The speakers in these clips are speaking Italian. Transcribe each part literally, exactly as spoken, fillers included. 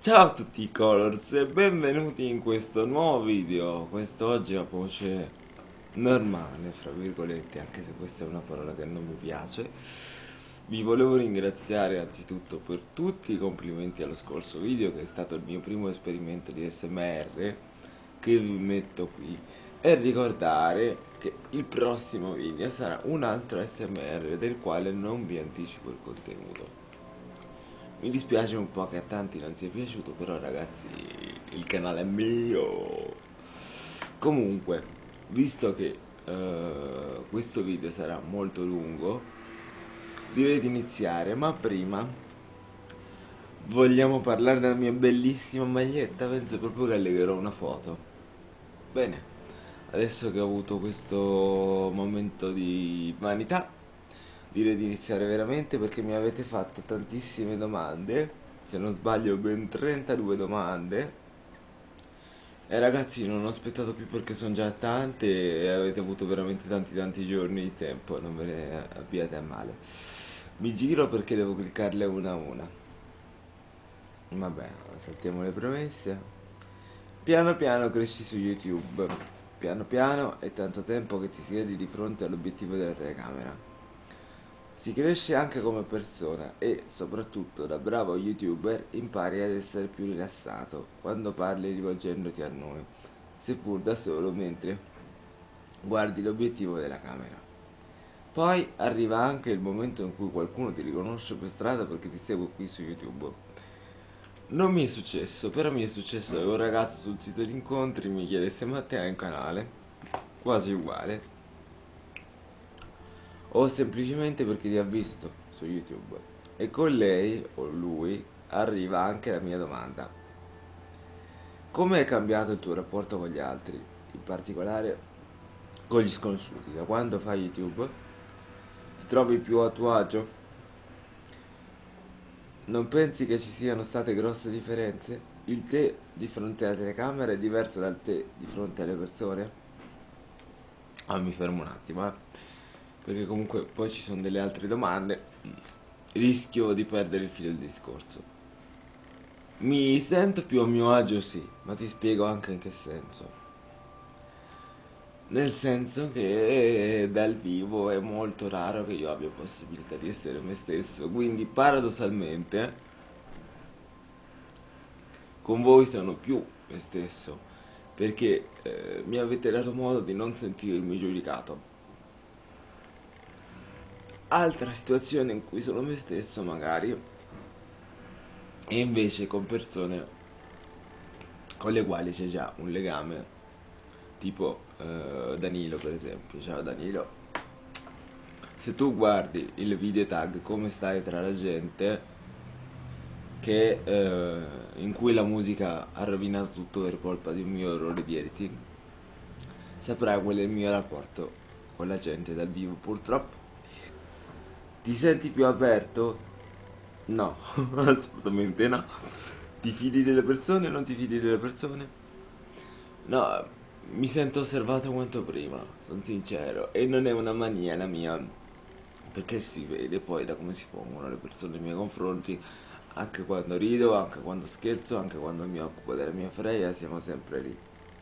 Ciao a tutti i Colors e benvenuti in questo nuovo video. Questo oggi a voce normale, fra virgolette, anche se questa è una parola che non mi piace. Vi volevo ringraziare anzitutto per tutti i complimenti allo scorso video, che è stato il mio primo esperimento di A S M R che vi metto qui, e ricordare che il prossimo video sarà un altro A S M R del quale non vi anticipo il contenuto. Mi dispiace un po' che a tanti non sia piaciuto, però ragazzi, il canale è mio. Comunque, visto che eh, questo video sarà molto lungo, direi di iniziare, ma prima vogliamo parlare della mia bellissima maglietta. Penso proprio che allegherò una foto. Bene, adesso che ho avuto questo momento di vanità, direi di iniziare veramente, perché mi avete fatto tantissime domande, se non sbaglio ben trentadue domande, e ragazzi non ho aspettato più perché sono già tante e avete avuto veramente tanti tanti giorni di tempo, non ve ne abbiate a male. Mi giro perché devo cliccarle una a una. Vabbè, saltiamo le premesse. Piano piano cresci su YouTube. Piano piano è tanto tempo che ti siedi di fronte all'obiettivo della telecamera. Si cresce anche come persona e, soprattutto da bravo youtuber, impari ad essere più rilassato quando parli rivolgendoti a noi, seppur da solo mentre guardi l'obiettivo della camera. Poi arriva anche il momento in cui qualcuno ti riconosce per strada perché ti segue qui su YouTube. Non mi è successo, però mi è successo che un ragazzo sul sito di incontri mi chiedesse: ma te hai un canale? Quasi uguale. O semplicemente perché ti ha visto su YouTube. E con lei o lui arriva anche la mia domanda: come è cambiato il tuo rapporto con gli altri, in particolare con gli sconosciuti? Da quando fai YouTube ti trovi più a tuo agio? Non pensi che ci siano state grosse differenze? Il te di fronte alla telecamera è diverso dal te di fronte alle persone? Ah, mi fermo un attimo, eh. Perché comunque poi ci sono delle altre domande. Rischio di perdere il filo del discorso. Mi sento più a mio agio, sì, ma ti spiego anche in che senso. Nel senso che dal vivo è molto raro che io abbia possibilità di essere me stesso, quindi paradossalmente con voi sono più me stesso, perché eh, mi avete dato modo di non sentirmi giudicato. Altra situazione in cui sono me stesso magari, e invece con persone con le quali c'è già un legame, tipo eh, Danilo per esempio. Ciao Danilo. Se tu guardi il video tag come stai tra la gente, che eh, in cui la musica ha rovinato tutto per colpa di un mio errore di editing, saprai qual è il mio rapporto con la gente dal vivo. Purtroppo ti senti più aperto? No, assolutamente no. Ti fidi delle persone o non ti fidi delle persone? No, mi sento osservato quanto prima, sono sincero, e non è una mania la mia, perché si vede poi da come si pongono le persone nei miei confronti, anche quando rido, anche quando scherzo, anche quando mi occupo della mia freia, siamo sempre lì.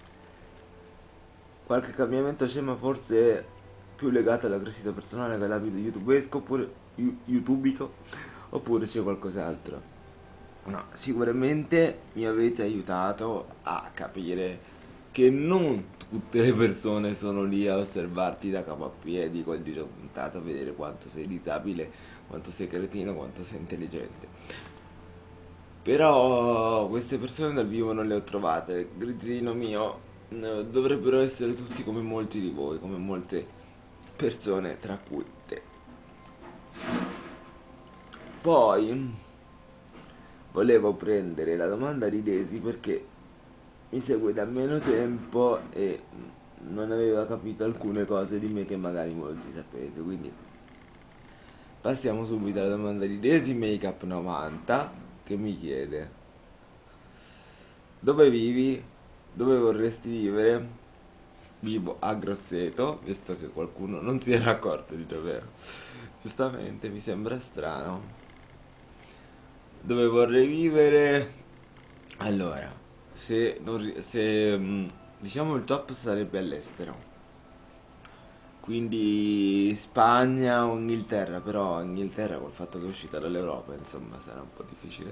Qualche cambiamento c'è, ma forse è più legato alla crescita personale che all'abito youtubesco, oppure youtubico, oppure c'è qualcos'altro. No, sicuramente mi avete aiutato a capire che non tutte le persone sono lì a osservarti da capo a piedi col dito puntato a vedere quanto sei disabile, quanto sei cretino, quanto sei intelligente. Però queste persone dal vivo non le ho trovate, grizzino mio. eh, Dovrebbero essere tutti come molti di voi, come molte persone, tra cui te. Poi volevo prendere la domanda di Daisy perché mi segue da meno tempo e non aveva capito alcune cose di me che magari molti sapete, quindi passiamo subito alla domanda di Daisy Makeup novanta, che mi chiede: dove vivi? Dove vorresti vivere? Vivo a Grosseto, visto che qualcuno non si era accorto di dov'ero. Giustamente, mi sembra strano. Dove vorrei vivere? Allora, se, non ri- se mh, diciamo il top sarebbe all'estero, quindi Spagna o Inghilterra, però Inghilterra col fatto che è uscita dall'Europa, insomma, sarà un po' difficile.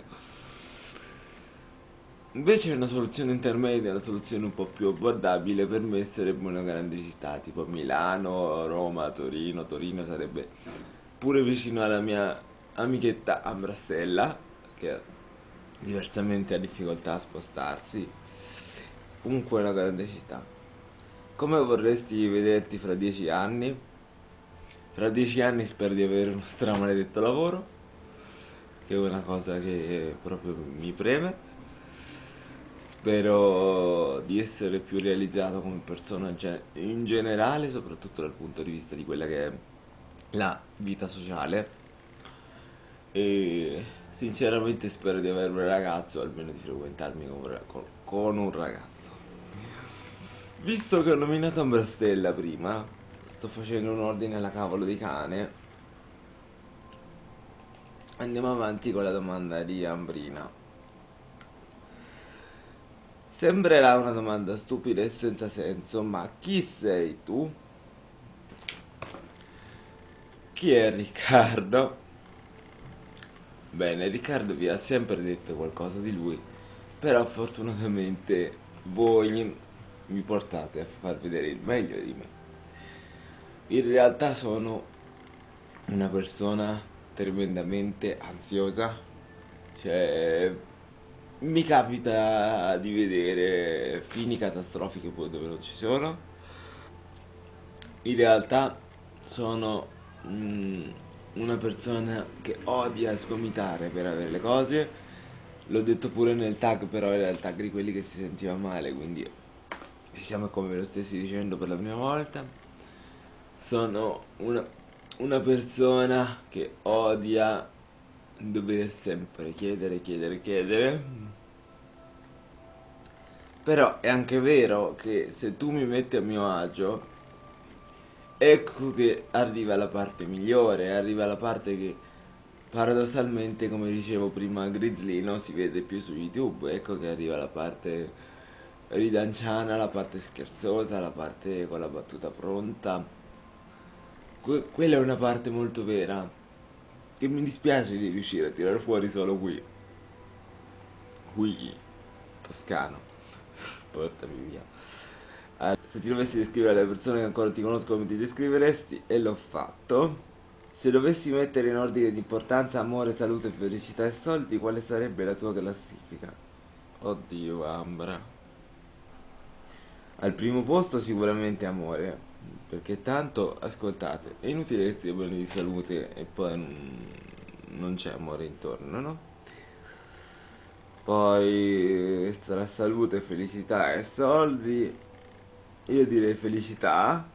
Invece una soluzione intermedia, una soluzione un po' più abbordabile per me sarebbe una grande città, tipo Milano, Roma, Torino. Torino sarebbe pure vicino alla mia amichetta Ambrastella, che diversamente ha difficoltà a spostarsi. Comunque è una grande città. Come vorresti vederti fra dieci anni? Fra dieci anni spero di avere uno stramaledetto lavoro, che è una cosa che proprio mi preme. Spero di essere più realizzato come persona ge- in generale, soprattutto dal punto di vista di quella che è la vita sociale. E sinceramente spero di avere un ragazzo, almeno di frequentarmi con un ra- con- con un ragazzo. Visto che ho nominato Ambrastella prima, sto facendo un ordine alla cavolo di cane. Andiamo avanti con la domanda di Ambrina. Sembrerà una domanda stupida e senza senso, ma chi sei tu? Chi è Riccardo? Bene, Riccardo vi ha sempre detto qualcosa di lui, però fortunatamente voi mi portate a far vedere il meglio di me. In realtà sono una persona tremendamente ansiosa, cioè mi capita di vedere fini catastrofiche poi dove non ci sono. In realtà sono mm, una persona che odia sgomitare per avere le cose. L'ho detto pure nel tag, però era il tag di quelli che si sentiva male, quindi diciamo come ve lo stessi dicendo per la prima volta. Sono una, una persona che odia dover sempre chiedere, chiedere, chiedere. Però è anche vero che se tu mi metti a mio agio, ecco che arriva la parte migliore, arriva la parte che paradossalmente, come dicevo prima, Grizzly non si vede più su YouTube. Ecco che arriva la parte ridanciana, la parte scherzosa, la parte con la battuta pronta. Que- quella è una parte molto vera, che mi dispiace di riuscire a tirare fuori solo qui. Qui, toscano, portami via. Ah, se ti dovessi descrivere le persone che ancora ti conosco come ti descriveresti, e l'ho fatto. Se dovessi mettere in ordine di importanza amore, salute, felicità e soldi, quale sarebbe la tua classifica? Oddio, Ambra. Al primo posto sicuramente amore, perché tanto, ascoltate, è inutile che stia bene di salute e poi non, non c'è amore intorno, no? Poi tra salute, felicità e soldi, io direi felicità,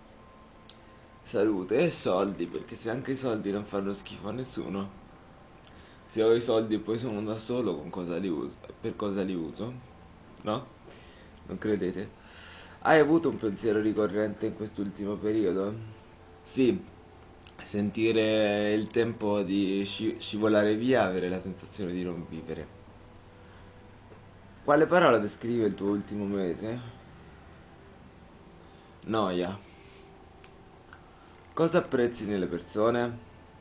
salute e soldi, perché se anche i soldi non fanno schifo a nessuno, se ho i soldi e poi sono da solo, con cosa li uso? Per cosa li uso? No? Non credete? Hai avuto un pensiero ricorrente in quest'ultimo periodo? Sì, sentire il tempo di sci- scivolare via, avere la sensazione di non vivere. Quale parola descrive il tuo ultimo mese? Noia. Cosa apprezzi nelle persone?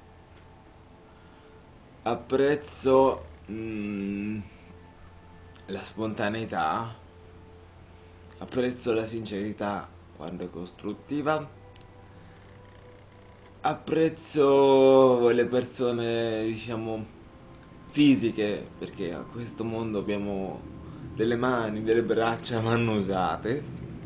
Apprezzo mm, la spontaneità, apprezzo la sincerità quando è costruttiva, apprezzo le persone, diciamo, fisiche, perché a questo mondo abbiamo delle mani, delle braccia mannusate,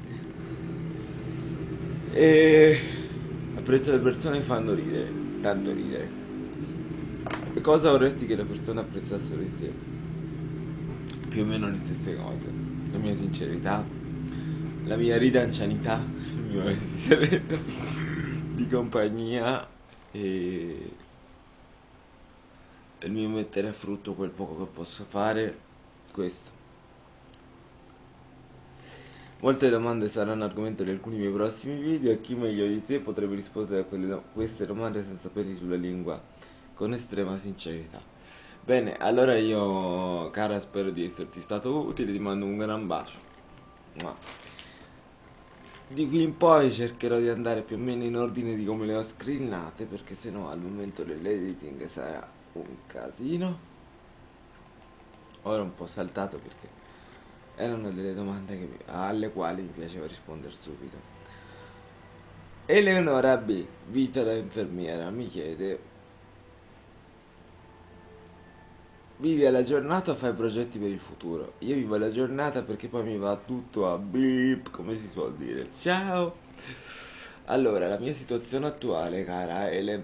e apprezzo le persone che fanno ridere, tanto ridere. E cosa vorresti che le persone apprezzassero di te? Più o meno le stesse cose. La mia sincerità, la mia ridancianità, il mio essere di compagnia e il mio mettere a frutto quel poco che posso fare. Questo. Molte domande saranno argomento di alcuni miei prossimi video e chi meglio di te potrebbe rispondere a quelle do- queste domande senza peli sulla lingua, con estrema sincerità. Bene, allora io, cara, spero di esserti stato utile, ti mando un gran bacio. Mua. Di qui in poi cercherò di andare più o meno in ordine di come le ho screenate, perché sennò al momento dell'editing sarà un casino. Ora un po' saltato perché erano delle domande che mi- alle quali mi piaceva rispondere subito. Eleonora B, vita da infermiera, mi chiede: vivi alla giornata o fai progetti per il futuro? Io vivo la giornata perché poi mi va tutto a beep, come si suol dire. Ciao! Allora, la mia situazione attuale, cara Ele,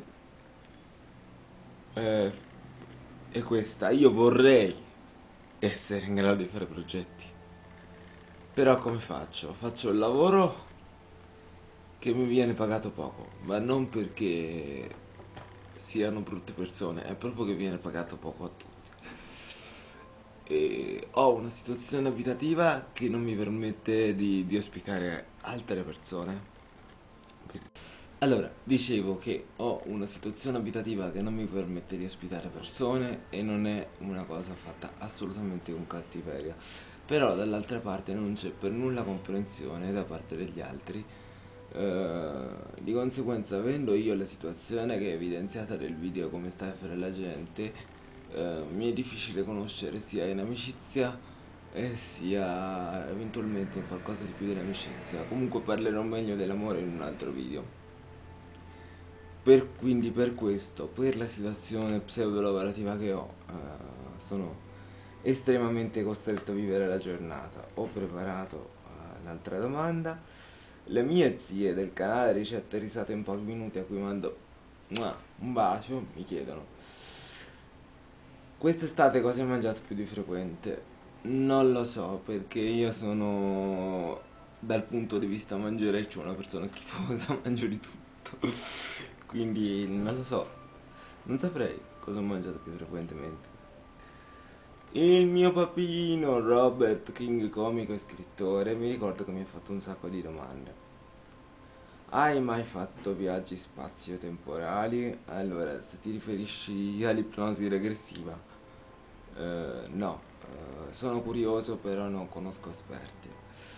eh, è questa. Io vorrei essere in grado di fare progetti. Però come faccio? Faccio il lavoro che mi viene pagato poco, ma non perché siano brutte persone, è proprio che viene pagato poco a tutti. E ho una situazione abitativa che non mi permette di, di ospitare altre persone. Allora, dicevo che ho una situazione abitativa che non mi permette di ospitare persone e non è una cosa fatta assolutamente con cattiveria. Però dall'altra parte non c'è per nulla comprensione da parte degli altri. Eh, di conseguenza, avendo io la situazione che è evidenziata nel video come sta a fare la gente, eh, mi è difficile conoscere sia in amicizia e sia eventualmente in qualcosa di più dell'amicizia. Comunque parlerò meglio dell'amore in un altro video. Per, quindi per questo, per la situazione pseudo lavorativa che ho, eh, sono estremamente costretto a vivere la giornata. Ho preparato eh, l'altra domanda. Le mie zie del canale Ricette e Risate in pochi minuti, a cui mando mua, un bacio, mi chiedono: quest'estate cosa hai mangiato più di frequente? Non lo so, perché io sono, dal punto di vista mangereccio, una persona schifosa, mangio di tutto. Quindi non lo so, non saprei cosa ho mangiato più frequentemente. Il mio papino Robert King, comico e scrittore, mi ricordo che mi ha fatto un sacco di domande. Hai mai fatto viaggi spazio-temporali? Allora, se ti riferisci all'ipnosi regressiva, eh, no, eh, sono curioso però non conosco esperti.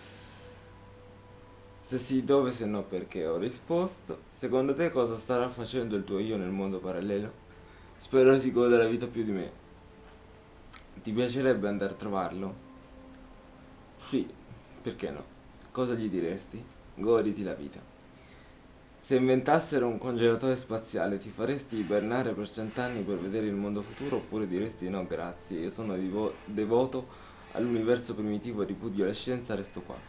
Se sì, dove, se no perché, ho risposto. Secondo te cosa starà facendo il tuo io nel mondo parallelo? Spero si goda la vita più di me. Ti piacerebbe andare a trovarlo? Sì, perché no? Cosa gli diresti? Goditi la vita. Se inventassero un congelatore spaziale, ti faresti ibernare per cent'anni per vedere il mondo futuro, oppure diresti no grazie, io sono divo- devoto all'universo primitivo, ripudio la scienza, resto qua.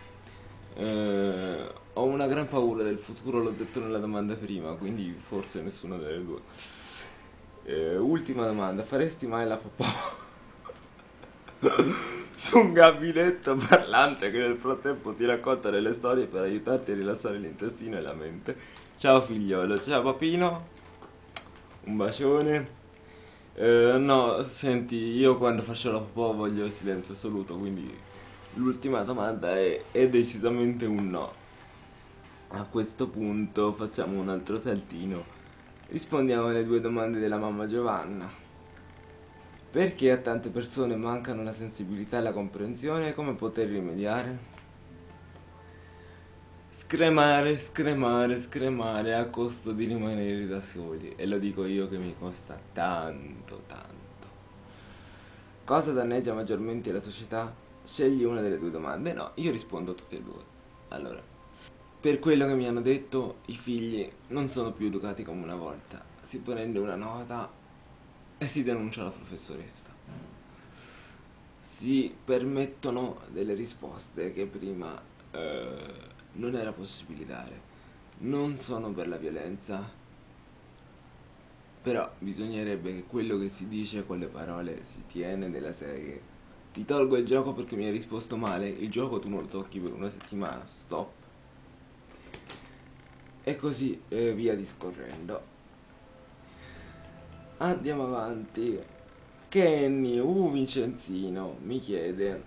Eh, ho una gran paura del futuro, l'ho detto nella domanda prima, quindi forse nessuna delle due. Eh, ultima domanda, faresti mai la popò su un gabinetto parlante che nel frattempo ti racconta delle storie per aiutarti a rilassare l'intestino e la mente? Ciao figliolo, ciao papino, un bacione. Eh, no, senti, io quando faccio la popò voglio il silenzio assoluto, quindi l'ultima domanda è, è decisamente un no. A questo punto facciamo un altro saltino. Rispondiamo alle due domande della mamma Giovanna. Perché a tante persone mancano la sensibilità e la comprensione? Come poter rimediare? Scremare, scremare, scremare a costo di rimanere da soli. E lo dico io che mi costa tanto, tanto. Cosa danneggia maggiormente la società? Scegli una delle due domande. No, io rispondo a tutte e due. Allora, per quello che mi hanno detto, i figli non sono più educati come una volta. Si prende una nota e si denuncia la professoressa. Si permettono delle risposte che prima eh, non era possibile dare. Non sono per la violenza, però bisognerebbe che quello che si dice con le parole si tiene della serie. Ti tolgo il gioco perché mi hai risposto male, il gioco tu non lo tocchi per una settimana, stop. E così eh, via discorrendo. Andiamo avanti. Kenny U Vincenzino mi chiede: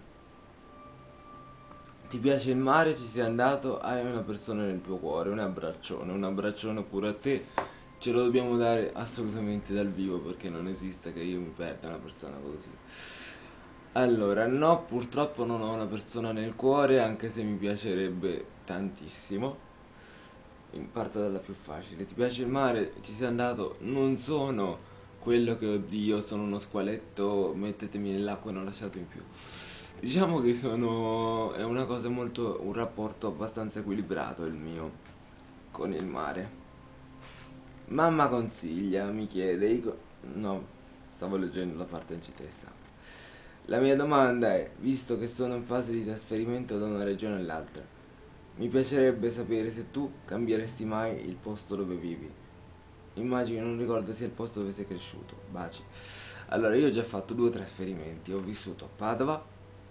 ti piace il mare? Ci sei andato? Hai una persona nel tuo cuore? Un abbraccione, un abbraccione pure a te. ce lo dobbiamo dare assolutamente dal vivo, perché non esiste che io mi perda una persona così. Allora, no, purtroppo non ho una persona nel cuore, anche se mi piacerebbe tantissimo. Parto dalla più facile. Ti piace il mare? Ci sei andato? Non sono quello che, oddio, sono uno squaletto, mettetemi nell'acqua e non lasciate in più. Diciamo che sono... è una cosa molto... un rapporto abbastanza equilibrato il mio con il mare. Mamma consiglia, mi chiede... Ico- no, stavo leggendo la parte in citessa. La mia domanda è, visto che sono in fase di trasferimento da una regione all'altra, mi piacerebbe sapere se tu cambieresti mai il posto dove vivi. Immagino non ricordo sia il posto dove sei cresciuto. Baci. Allora, io ho già fatto due trasferimenti. Ho vissuto a Padova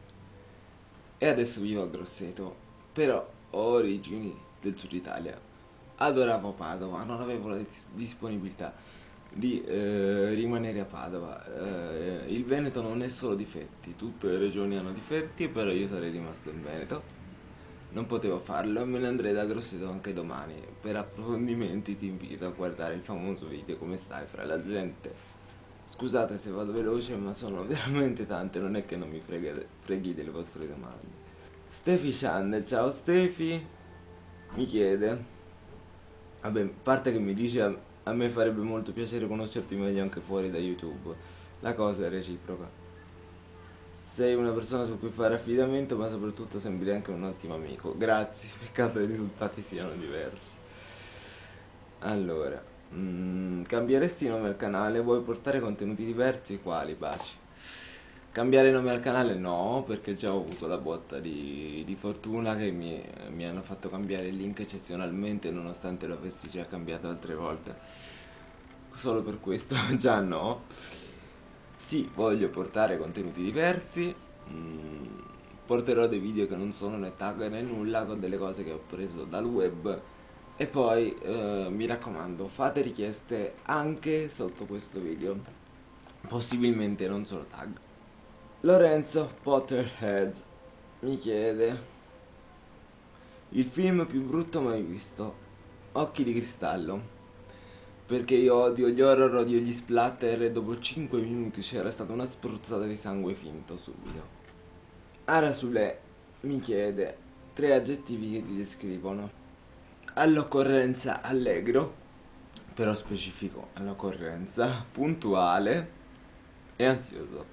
e adesso vivo a Grosseto. Però ho origini del sud Italia. Adoravo Padova, non avevo la dis- disponibilità di eh, rimanere a Padova. Eh, il Veneto non è solo difetti, tutte le regioni hanno difetti, però io sarei rimasto in Veneto. Non potevo farlo e me ne andrei da Grosseto anche domani. Per approfondimenti ti invito a guardare il famoso video Come stai fra la gente. Scusate se vado veloce, ma sono veramente tante, non è che non mi freghe- freghi delle vostre domande. Stefi Channel, ciao Stefi, mi chiede. Vabbè, a parte che mi dice a, a me farebbe molto piacere conoscerti meglio anche fuori da YouTube. La cosa è reciproca. Sei una persona su cui fare affidamento, ma soprattutto sembri anche un ottimo amico. Grazie, peccato i risultati siano diversi. Allora, mm, cambieresti nome al canale? Vuoi portare contenuti diversi? Quali, baci? Cambiare nome al canale no, perché già ho avuto la botta di, di fortuna che mi, mi hanno fatto cambiare il link eccezionalmente, nonostante lo avessi già cambiato altre volte. Solo per questo già no. Sì, voglio portare contenuti diversi, mm, porterò dei video che non sono né tag né nulla, con delle cose che ho preso dal web, e poi eh, mi raccomando, fate richieste anche sotto questo video, possibilmente non solo tag. Lorenzo Potterhead mi chiede: il film più brutto mai visto? Occhi di cristallo. Perché io odio gli horror, odio gli splatter e dopo cinque minuti c'era stata una spruzzata di sangue finto subito. Arasule mi chiede tre aggettivi che ti descrivono. All'occorrenza allegro, però specifico all'occorrenza, puntuale e ansioso.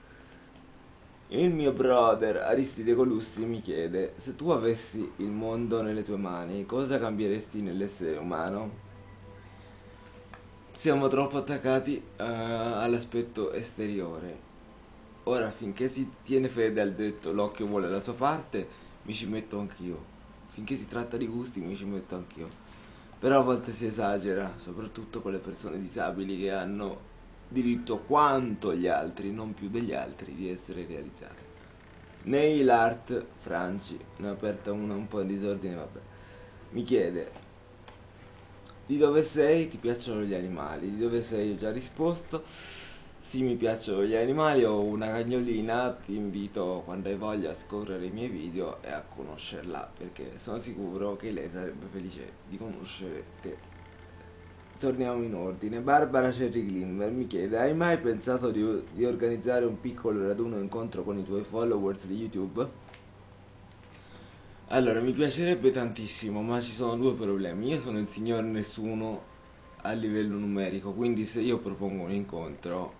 Il mio brother Aristide Colussi mi chiede: se tu avessi il mondo nelle tue mani, cosa cambieresti nell'essere umano? Siamo troppo attaccati eh, all'aspetto esteriore. Ora, finché si tiene fede al detto l'occhio vuole la sua parte, mi ci metto anch'io. Finché si tratta di gusti, mi ci metto anch'io. Però a volte si esagera, soprattutto con le persone disabili che hanno diritto quanto gli altri, non più degli altri, di essere realizzate. Nail Art Franci, ne ho aperta una un po' in disordine, vabbè. Mi chiede: di dove sei? Ti piacciono gli animali? Di dove sei? Ho già risposto. Sì, mi piacciono gli animali, ho una cagnolina, ti invito quando hai voglia a scorrere i miei video e a conoscerla, perché sono sicuro che lei sarebbe felice di conoscere te. Torniamo in ordine. Barbara Cherry Glimmer mi chiede: hai mai pensato di, di organizzare un piccolo raduno incontro con i tuoi followers di YouTube? Allora, mi piacerebbe tantissimo, ma ci sono due problemi. Io sono il signor nessuno a livello numerico, quindi se io propongo un incontro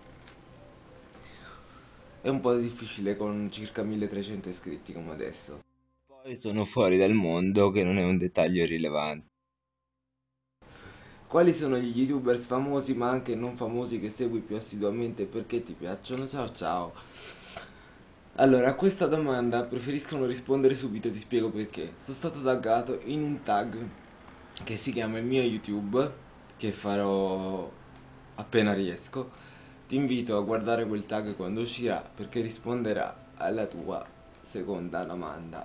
è un po' difficile con circa milletrecento iscritti come adesso. Poi sono fuori dal mondo, che non è un dettaglio rilevante. Quali sono gli youtubers famosi ma anche non famosi che segui più assiduamente e perché ti piacciono? Ciao ciao. Allora, a questa domanda preferisco non rispondere subito e ti spiego perché. Sono stato taggato in un tag che si chiama il mio YouTube, che farò appena riesco. Ti invito a guardare quel tag quando uscirà, perché risponderà alla tua seconda domanda.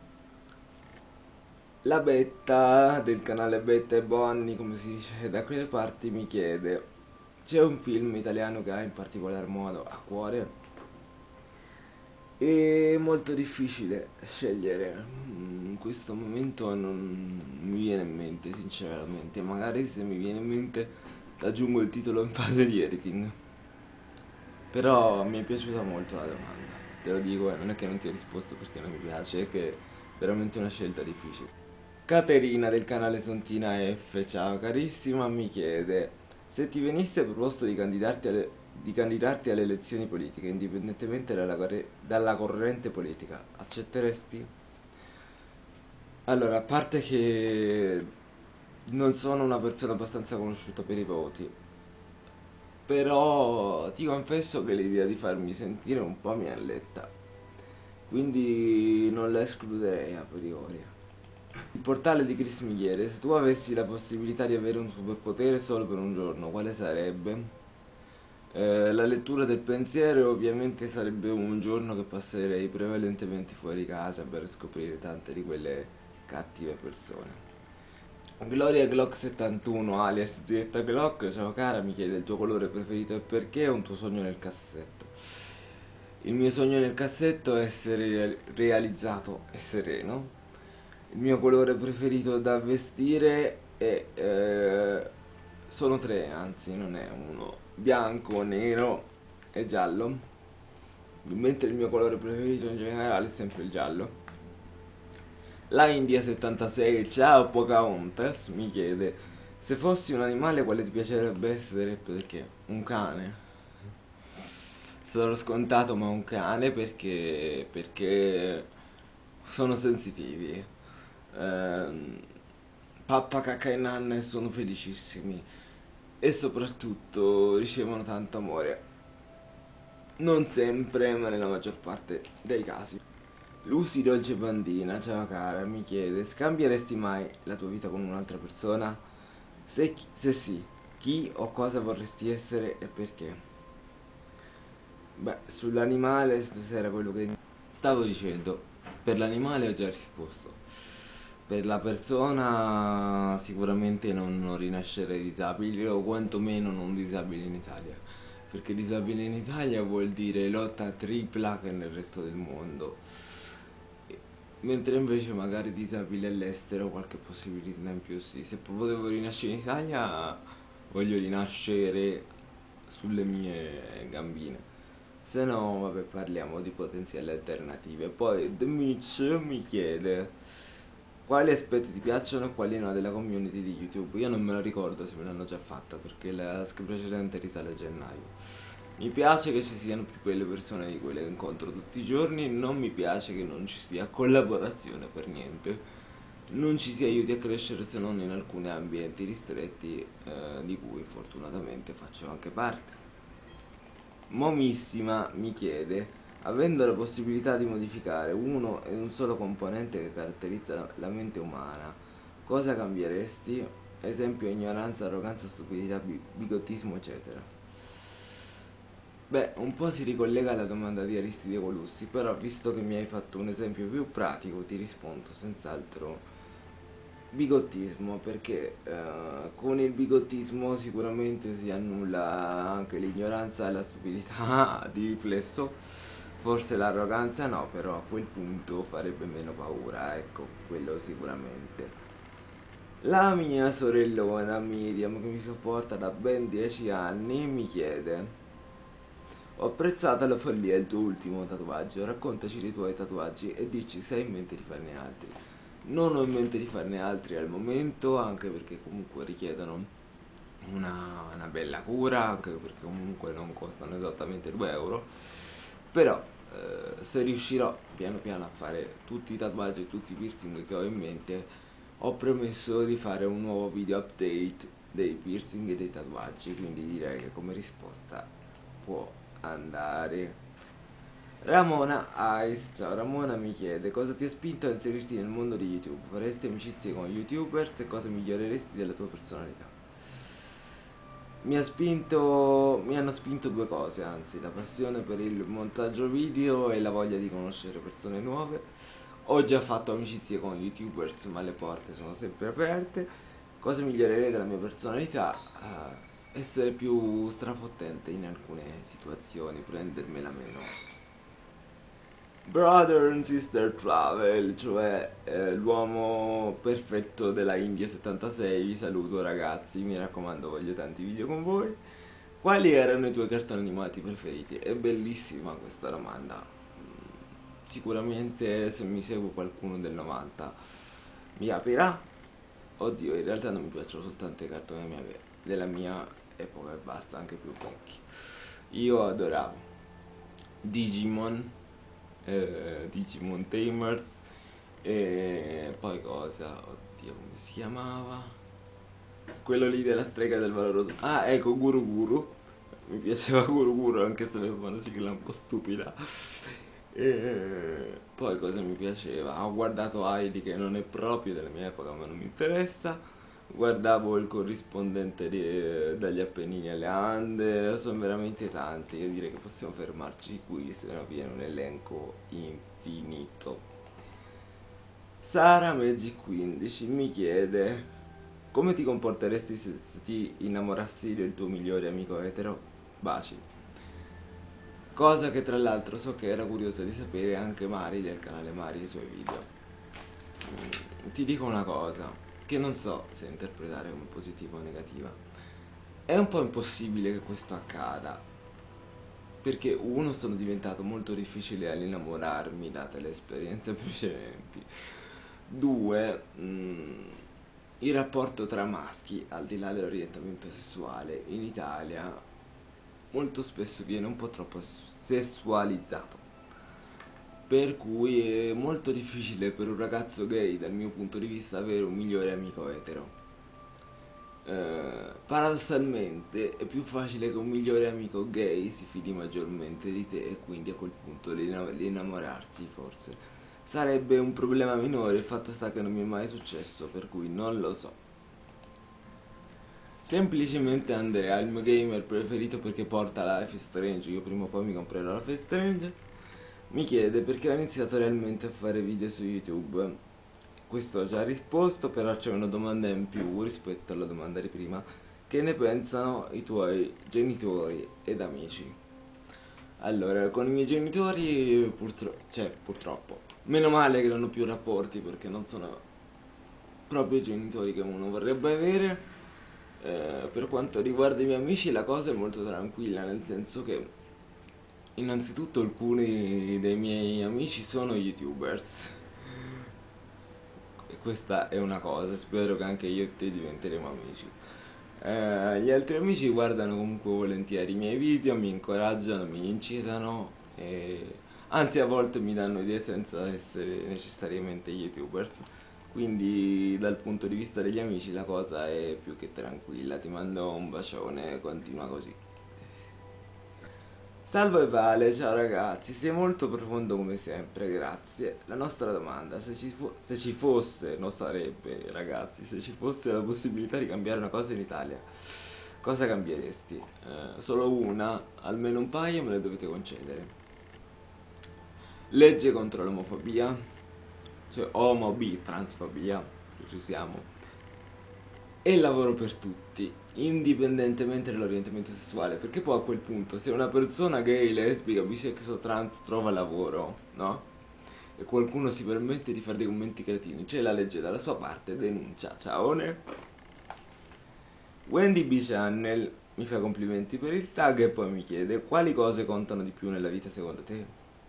La Betta del canale Betta e Bonni, come si dice da quelle parti, mi chiede: c'è un film italiano che ha in particolar modo a cuore? È molto difficile scegliere. Mm, in questo momento non mi viene in mente, sinceramente. Magari se mi viene in mente aggiungo il titolo in fase di editing. Però mi è piaciuta molto la domanda, te lo dico, eh, non è che non ti ho risposto perché non mi piace, è che è veramente una scelta difficile. Caterina del canale Sontina F, ciao carissima, mi chiede: se ti venisse proposto di candidarti alle, di candidarti alle elezioni politiche, indipendentemente dalla, corre- dalla corrente politica, accetteresti? Allora, a parte che non sono una persona abbastanza conosciuta per i voti, però ti confesso che l'idea di farmi sentire un po' mi alletta, quindi non la escluderei a priori. Il portale di Chris mi chiede: se tu avessi la possibilità di avere un superpotere solo per un giorno, quale sarebbe? Eh, la lettura del pensiero ovviamente sarebbe un giorno che passerei prevalentemente fuori casa per scoprire tante di quelle cattive persone. Gloria Glock settantuno alias Zietta Glock, ciao cara, mi chiede: il tuo colore preferito e perché? È un tuo sogno nel cassetto. Il mio sogno nel cassetto è essere realizzato e sereno. Il mio colore preferito da vestire è... Eh, sono tre, anzi non è uno: bianco, nero e giallo. Mentre il mio colore preferito in generale è sempre il giallo. La India settantasei, ciao Pocahontas, mi chiede: se fossi un animale quale ti piacerebbe essere e perché? Un cane. Sarò scontato, ma un cane perché, perché sono sensitivi. Ehm, pappa, cacca e nanna sono felicissimi e soprattutto ricevono tanto amore. Non sempre, ma nella maggior parte dei casi. Lucy Dolce Bandina, ciao cara, mi chiede: scambieresti mai la tua vita con un'altra persona? Se, chi- se sì, chi o cosa vorresti essere e perché? Beh, sull'animale, se era quello che stavo dicendo, per l'animale ho già risposto. Per la persona sicuramente non, non rinascere disabile, o quantomeno non disabile in Italia. Perché disabile in Italia vuol dire lotta tripla che nel resto del mondo. E- Mentre invece magari disabile all'estero qualche possibilità in più sì. Se potevo rinascere in Italia voglio rinascere sulle mie gambine. Se no, vabbè, parliamo di potenziali alternative. Poi The Mitch mi chiede: quali aspetti ti piacciono e quali no della community di YouTube? Io non me lo ricordo se me l'hanno già fatta perché la scheda precedente risale a gennaio. Mi piace che ci siano più quelle persone di quelle che incontro tutti i giorni, non mi piace che non ci sia collaborazione per niente. Non ci si aiuti a crescere se non in alcuni ambienti ristretti, eh, di cui fortunatamente faccio anche parte. Momissima mi chiede: avendo la possibilità di modificare uno e un solo componente che caratterizza la, la mente umana, cosa cambieresti? Esempio: ignoranza, arroganza, stupidità, bi- bigottismo, eccetera. Beh, un po' si ricollega alla domanda di Aristide Colussi, però visto che mi hai fatto un esempio più pratico, ti rispondo senz'altro bigottismo, perché eh, con il bigottismo sicuramente si annulla anche l'ignoranza e la stupidità di riflesso, forse l'arroganza no, però a quel punto farebbe meno paura, ecco, quello sicuramente. La mia sorellona Miriam, che mi sopporta da ben dieci anni, mi chiede: ho apprezzato la follia del tuo ultimo tatuaggio, raccontaci dei tuoi tatuaggi e dici se hai in mente di farne altri. Non ho in mente di farne altri al momento, anche perché comunque richiedono una, una bella cura, anche perché comunque non costano esattamente due euro. Però eh, se riuscirò piano piano a fare tutti i tatuaggi e tutti i piercing che ho in mente, ho promesso di fare un nuovo video update dei piercing e dei tatuaggi, quindi direi che come risposta può andare. Ramona Ice, ciao Ramona, mi chiede: cosa ti ha spinto a inserirti nel mondo di YouTube? Faresti amicizie con YouTubers e cosa miglioreresti della tua personalità? Mi ha spinto, mi hanno spinto due cose, anzi, la passione per il montaggio video e la voglia di conoscere persone nuove. Ho già fatto amicizie con YouTubers, ma le porte sono sempre aperte. Cosa migliorerei della mia personalità? Eh, essere più strafottente in alcune situazioni, prendermela meno Brother and Sister Travel, cioè eh, l'uomo perfetto della India settantasei. Vi saluto ragazzi, mi raccomando, voglio tanti video con voi. Quali erano i tuoi cartoni animati preferiti? È bellissima questa domanda. Mm, Sicuramente se mi segue qualcuno del novanta mi capirà. Oddio, in realtà non mi piacciono soltanto i cartoni mia- della mia epoca e basta, anche più vecchi. Io adoravo Digimon, eh, Digimon Tamers, e poi cosa? Oddio, come si chiamava? Quello lì della strega del valoroso. Ah, ecco, Guru Guru. Mi piaceva Guru Guru anche se aveva una sigla un po' stupida. E poi cosa mi piaceva? Ho guardato Heidi che non è proprio della mia epoca ma non mi interessa. Guardavo il corrispondente di- dagli Appennini alle Ande, sono veramente tanti, io direi che possiamo fermarci qui, se no viene un elenco infinito. Sara Magic quindici mi chiede: come ti comporteresti se ti innamorassi del tuo migliore amico etero? Baci. Cosa che tra l'altro so che era curiosa di sapere anche Mari del canale Mari e i suoi video. Mm, Ti dico una cosa, che non so se interpretare come positiva o negativa. È un po' impossibile che questo accada, perché uno, sono diventato molto difficile all'innamorarmi date le esperienze precedenti. Due, mm, il rapporto tra maschi, al di là dell'orientamento sessuale, in Italia molto spesso viene un po' troppo sessualizzato. Per cui è molto difficile per un ragazzo gay, dal mio punto di vista, avere un migliore amico etero. Eh, paradossalmente è più facile che un migliore amico gay si fidi maggiormente di te e quindi a quel punto di inna- di innamorarsi forse sarebbe un problema minore, il fatto sta che non mi è mai successo, per cui non lo so. Semplicemente Andrea, il mio gamer preferito perché porta la Life is Strange, io prima o poi mi comprerò la Life is Strange, mi chiede perché ho iniziato realmente a fare video su YouTube. Questo ho già risposto, però c'è una domanda in più rispetto alla domanda di prima. Che ne pensano i tuoi genitori ed amici? Allora, con i miei genitori purtroppo, cioè purtroppo, meno male che non ho più rapporti perché non sono proprio i genitori che uno vorrebbe avere. Eh, per quanto riguarda i miei amici la cosa è molto tranquilla, nel senso che innanzitutto alcuni dei miei amici sono youtubers. E questa è una cosa, spero che anche io e te diventeremo amici. Eh, gli altri amici guardano comunque volentieri i miei video, mi incoraggiano, mi incitano, e anzi a volte mi danno idee senza essere necessariamente youtubers. Quindi dal punto di vista degli amici la cosa è più che tranquilla, ti mando un bacione, continua così. Salve Vale, ciao ragazzi, sei molto profondo come sempre, grazie. La nostra domanda, se ci, fo- se ci fosse, non sarebbe ragazzi, se ci fosse la possibilità di cambiare una cosa in Italia, cosa cambieresti? Eh, solo una, almeno un paio me le dovete concedere. Legge contro l'omofobia, cioè omo, bi, transfobia, ci siamo. E lavoro per tutti, indipendentemente dall'orientamento sessuale, perché poi a quel punto se una persona gay, lesbica, bisexual, trans trova lavoro, no? E qualcuno si permette di fare dei commenti cretini, c'è la legge dalla sua parte, denuncia, ciaone. Wendy B Channel mi fa complimenti per il tag e poi mi chiede quali cose contano di più nella vita secondo te?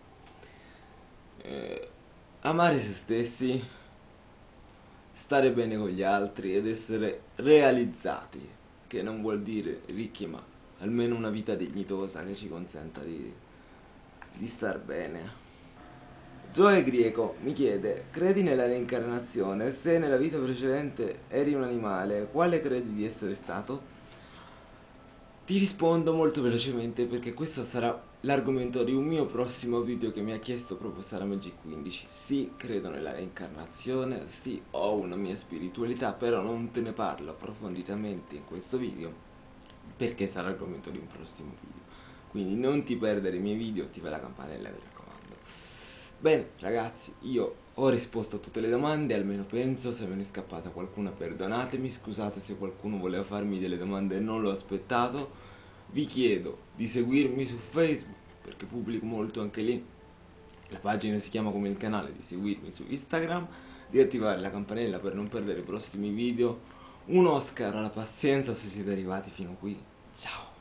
Eh, amare se stessi, stare bene con gli altri ed essere realizzati, che non vuol dire ricchi, ma almeno una vita dignitosa che ci consenta di, di star bene. Zoe Grieco mi chiede, credi nella reincarnazione? Se nella vita precedente eri un animale, quale credi di essere stato? Ti rispondo molto velocemente perché questo sarà l'argomento di un mio prossimo video che mi ha chiesto proprio Sara Magic quindici. Sì, credo nella reincarnazione, sì, ho una mia spiritualità, però non te ne parlo approfonditamente in questo video perché sarà l'argomento di un prossimo video. Quindi non ti perdere i miei video, attiva la campanella, mi raccomando. Bene ragazzi, io ho risposto a tutte le domande, almeno penso. Se me ne è scappata qualcuna perdonatemi, scusate se qualcuno voleva farmi delle domande e non l'ho aspettato. Vi chiedo di seguirmi su Facebook perché pubblico molto anche lì, La pagina si chiama come il canale, di seguirmi su Instagram, di attivare la campanella per non perdere i prossimi video. Un Oscar alla pazienza se siete arrivati fino qui. Ciao!